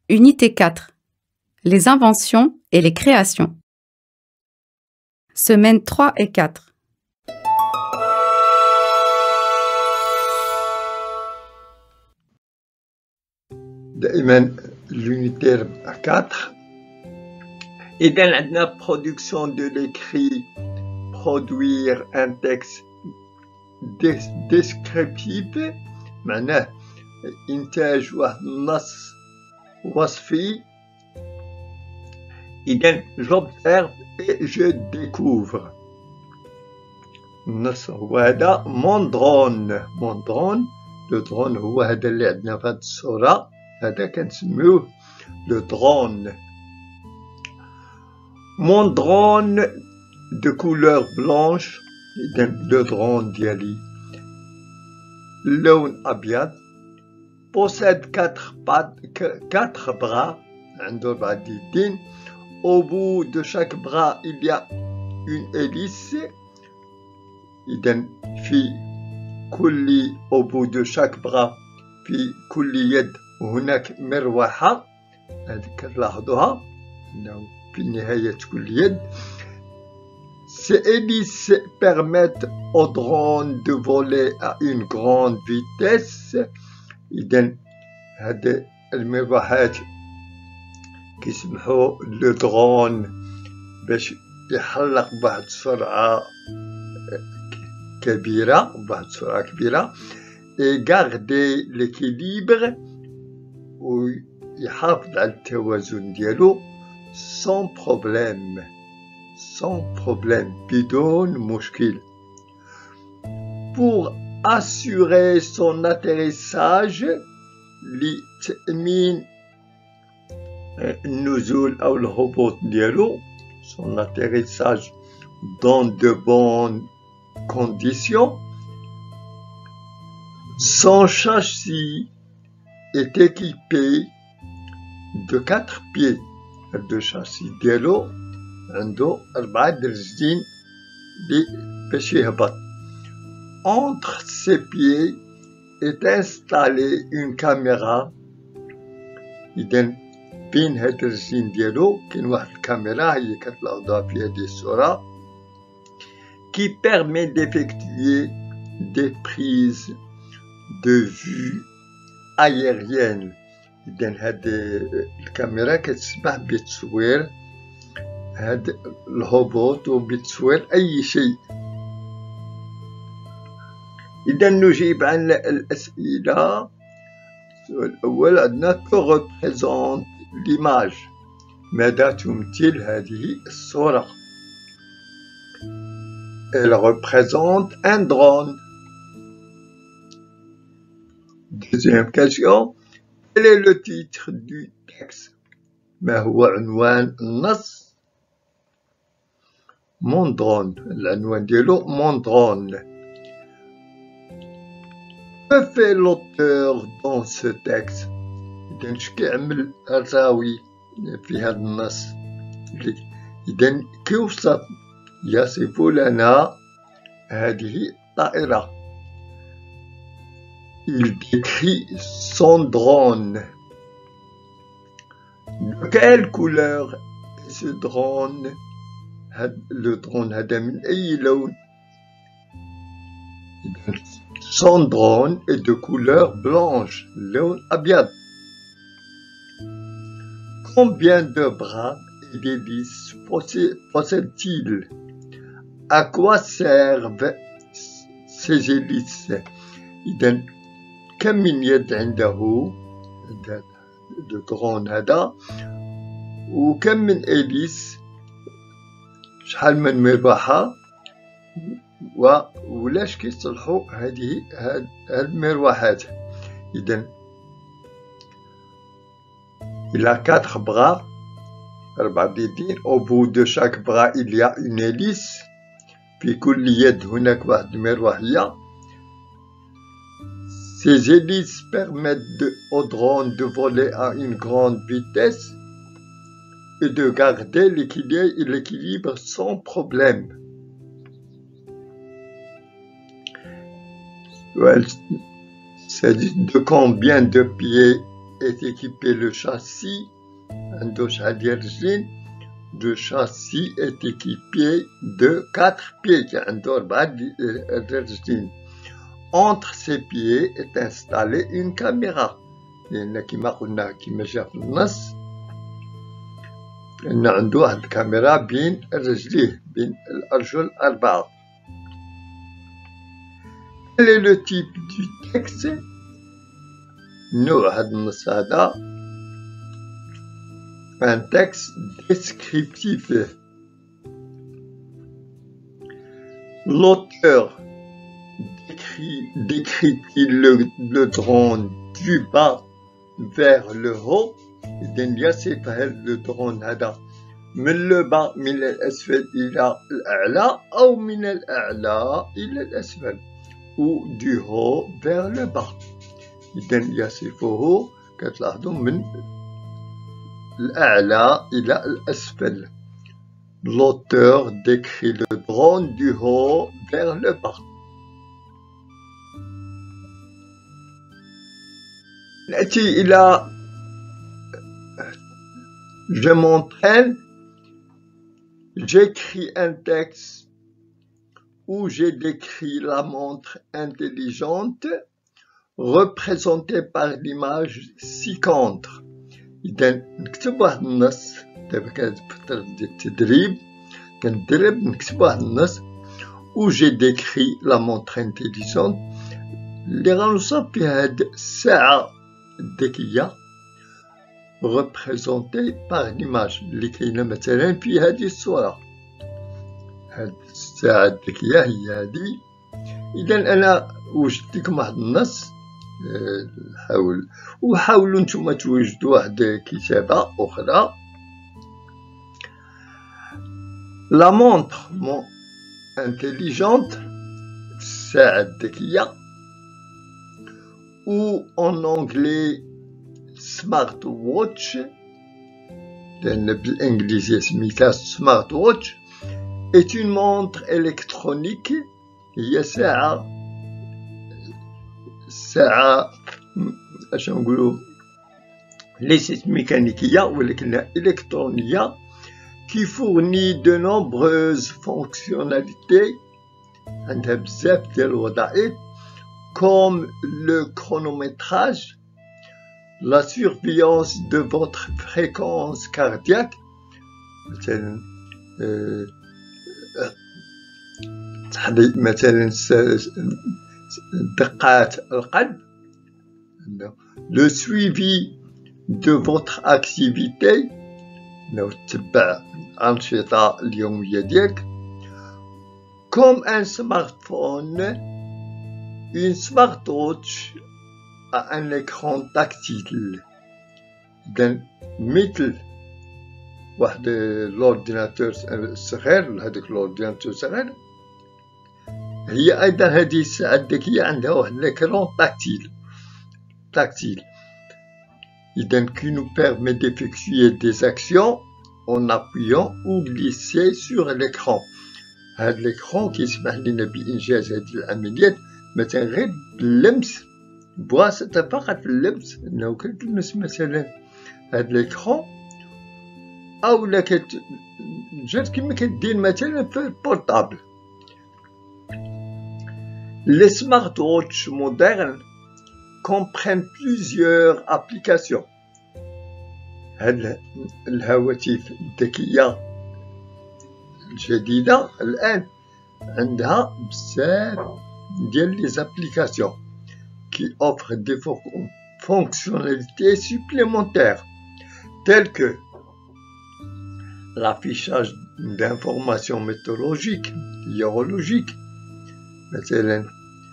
Unité 4. Les inventions et les créations. Semaines 3 et 4. دائما l'unité 4. إذا عندنا production de l'écrit, produire un texte descriptif معناه إنتاج واحد النص وصفي. إذا j'observe et je découvre. النص هو هذا mon drone. لو درون هو هذا اللي عندنا في هذه الصورة، هذا كنسميوه لو درون. mon drone de couleur blanche. إذا لو درون ديالي لون أبيض. possède 4 bras. عنده 4 يدين. Au bout de chaque bras, il y a une hélice. إذن في كل au bout de chaque bras في كل يد هناك مروحة. هذيك نلاحظوها أنه في نهاية كل يد. Ces hélices permettent au drone de voler à une grande vitesse. إذن هذه المروحات كيسمحوا لو درون باش يحلق بواحد السرعة كبيرة et garder l'équilibre ويحافظ على التوازن ديالو sans problème بدون مشكل. Pour assurer son atterrissage لتأمين النزول أو الهبوط ديالو son atterrissage dans de bonnes conditions. Son châssis est équipé de 4 pieds. le châssis ديالو عنده 4 درجين باش يهبط. Entre ces pieds est installée une caméra. إذن بين هاد الرجلين ديالو كاين واحد الكاميرا هي كتلاحظوها في هذه الصورة qui permet d'effectuer des prises de vue aérienne. إذن هاد الكاميرا كتسمح بتصوير هاد الهبوط وبتصوير أي شيء. إذا نجيب عن الأسئلة. السؤال الأول عندنا que représente l'image. ماذا تمثل هذه الصورة؟ Elle représente un drone. Deuxième question. Quel est le titre du texte? ما هو عنوان النص؟ Mon drone. العنوان ديالو mon drone. Que fait l'auteur dans ce texte? إذا شكيعمل الراوي في هذا النص؟ إذا كيوصف يصف لنا هذه الطائرة. Il décrit son drone. De quelle couleur est ce drone? le drone هذا من أي لون؟ Son drone est de couleur blanche, لون أبيض. Combien de bras et d'hélices possède-t-il? À quoi servent ces hélices? إذن كم من يد عنده الدرون هذا وكم من هيليس، شحال من مروحة ولاش كيصلحوا هذه المروحات. إذن il a 4 bras 4 يدين. au bout de chaque bras il y a une hélice. في كل يد هناك واحد المروحية. Ces hélices permettent au drone de voler à une grande vitesse et de garder l'équilibre sans problème. C'est de combien de pieds est équipé le châssis. Le châssis est équipé de 4 pieds. Entre ces pieds est installée une caméra. كما قلنا كما جا في النص أن عنده واحد الكاميرا بين رجليه بين الأرجل 4. Quel est le type du texte؟ نوع هذا النص هذا un texte descriptif. L'auteur décrit-il le drone du bas vers le haut. إذن يصف هذا الدرون هذا من le bas من الأسفل إلى الأعلى أو من الأعلى إلى الأسفل ou du haut vers le bas. إذن يصفه كتلاحظوا من الأعلى إلى الأسفل. L'auteur décrit le drone du haut vers le bas. نأتي إلى je m'entraîne, j'écris un texte où j'ai décrit la montre intelligente représentée par l'image ci-contre. إذا نكتب واحد النص دابا كانت فترة ديال التدريب كندرب نكتب واحد النص où j'ai décrit la montre intelligente اللي غنوصف فيها هاد الساعة الذكية représentée par l'image اللي كاينة مثلا في هذه الصورة. هاد الساعة الذكية هي هذه. إذا أنا وجدت لكم واحد النص نحاول وحاولوا نتوما توجدوا واحد كتابة أخرى. La montre intelligente الساعة الذكية ou en anglais smart watch لأن بالإنجليزية سميتها smart watch est une montre électronique. هي ساعة اش نقولوا ليست ميكانيكية ولكنها إلكترونية qui fournit de nombreuses fonctionnalités عندها بزاف ديال الوظائف comme le chronométrage, la surveillance de votre fréquence cardiaque, مثلا دقات القلب, le suivi de votre activité, تتبع الأنشطة اليومية ديالك. Comme un smartphone, une smartwatch a un écran tactile. إذن مثل واحد الأورديناتور صغير هذاك الأورديناتور صغير هي أيضا هذه الساعة الذكية عندها واحد الإكران tactile. إذن qui nous permet d'effectuer des actions en appuyant ou glisser sur l'écran. هذا الإكران كيسمح لنا بإنجاز هذه العمليات مثلا غير باللمس بواسطة فقط اللمس أنه كتلمس مثلا هذا الإكران أو لا كتجرد كما كدير مثلا في البورتابل. Les smartwatches modernes comprennent plusieurs applications. هاد الهواتف الذكية الجديدة الآن عندها بزاف ديال les applications qui offrent des fonctionnalités supplémentaires telles que l'affichage d'informations météorologiques, hiérologiques, مثلا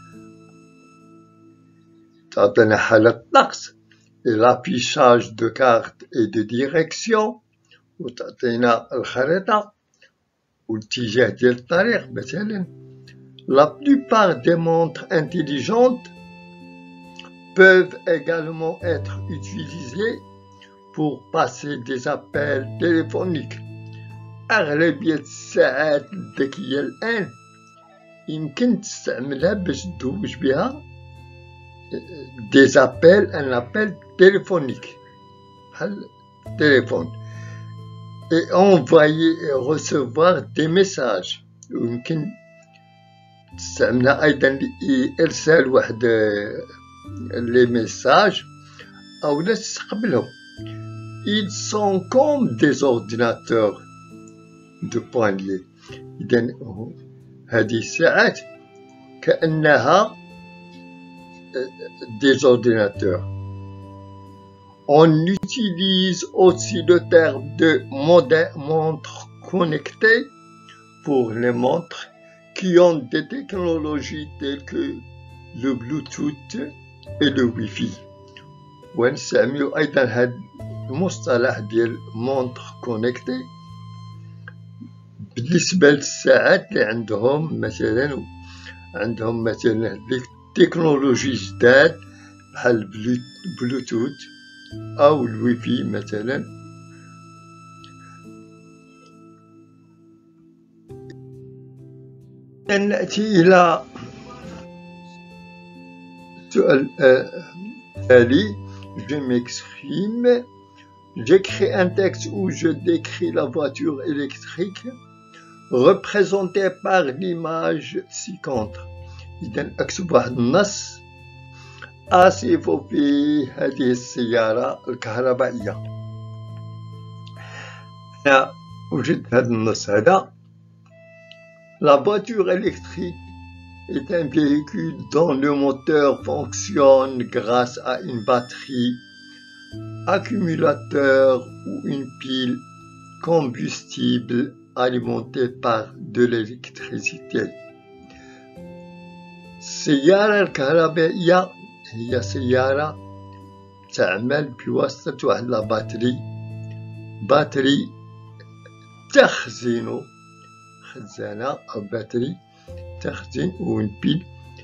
تعطينا حالة الطقس et l'affichage de cartes et de directions وتعطينا الخريطة والاتجاه ديال الطريق مثلا. La plupart des montres intelligentes peuvent également être utilisées pour passer des appels téléphoniques. أغلبية الساعات الذكية الآن يمكن تستعملها باش تدوج بها des appels, un appel téléphonique, téléphone, et envoyer et recevoir des messages. ويمكن استعملنا أيضا لإرسال واحد les messages أو نستقبلهم. Ils sont comme des ordinateurs de poignée. إذن هذه الساعات كأنها des ordinateurs. On utilise aussi le terme de montre connectée pour les montres qui ont des technologies telles que le Bluetooth et le Wi-Fi. ونستعملوا أيضا هذا المصطلح ديال montre connectée بالنسبة للساعات اللي عندهم مثلا تكنولوجي جداد بحال بلوتوث أو الويفي مثلا. نأتي إلى سؤال تالي. Je m'exprime. J'écris un texte où je décris la voiture électrique représentée par l'image ci-contre. إذن أكتب واحد النص أصف فيه هذه السيارة الكهربائية. أنا وجدت هذا النص هذا. La voiture électrique est un véhicule dont le moteur fonctionne grâce à une batterie, accumulateur ou une pile combustible alimentée par de l'électricité. السيارة الكهربائية هي سيارة تعمل بواسطة واحد لا باتري تخزن خزانة أو باتري تخزن اون بيل.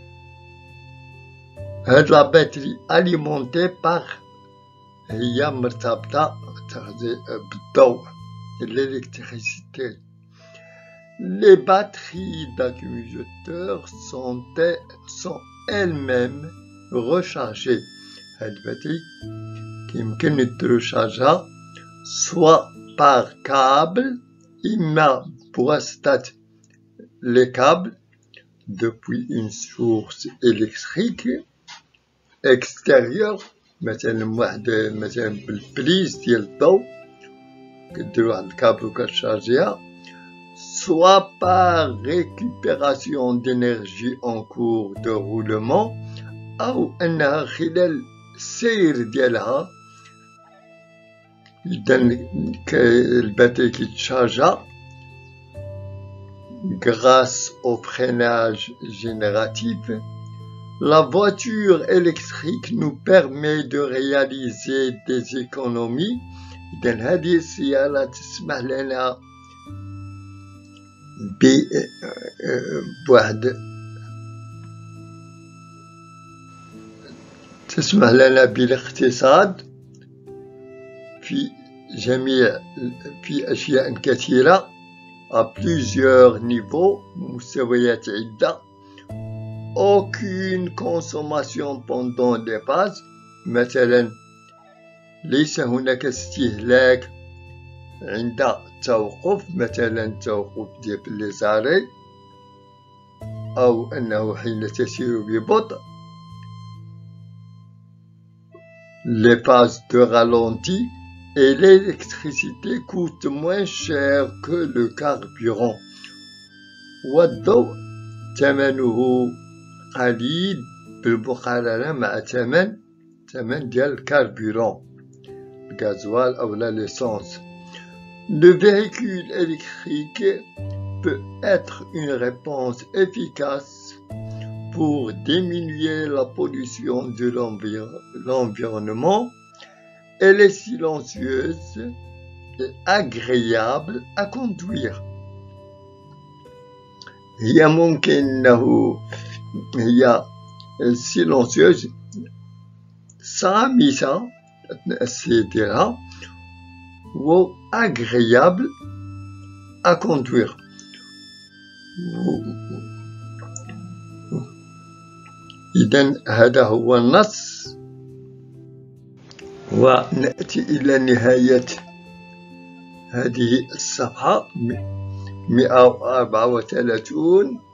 هاد لا باتري أليمونتي باغ هي مرتبطة بالضوء l'électricité. Les batteries d'accumulateurs sont elles-mêmes rechargées. هاد الباتري كيمكن نترشارجها soit par câble إما بواسطة les câbles depuis une source électrique extérieure مثلا بالبريز ديال الضوء كدير واحد الكابل وكتشارجيها soit par récupération d'énergie en cours de roulement أو أنها خلال السير ديالها الباتري كيتشارجا grâce au freinage génératif. La voiture électrique nous permet de réaliser des économies. إذن هذه السيارة تسمح لنا بالاقتصاد في أشياء كثيرة à plusieurs niveaux مستويات عدة. Aucune consommation pendant les phases. مثلا ليس هناك استهلاك عند التوقف، مثلا التوقف ديال ليزاري أو أنه حين تسير ببطء. Les phases de ralenti et l'électricité coûte moins cher que le carburant. والضوء ثمنه قليل بالمقارنة مع ثمن ديال الكاربورون الغازوال أو l'essence. Le véhicule électrique peut être une réponse efficace pour diminuer la pollution de l'environnement. Elle est silencieuse et agréable à conduire. هي ممكن أنه هي silencieuse صامتة أثناء السير ديالها و agréable à conduire. إذن هذا هو النص، ونأتي إلى نهاية هذه الصفحة 134.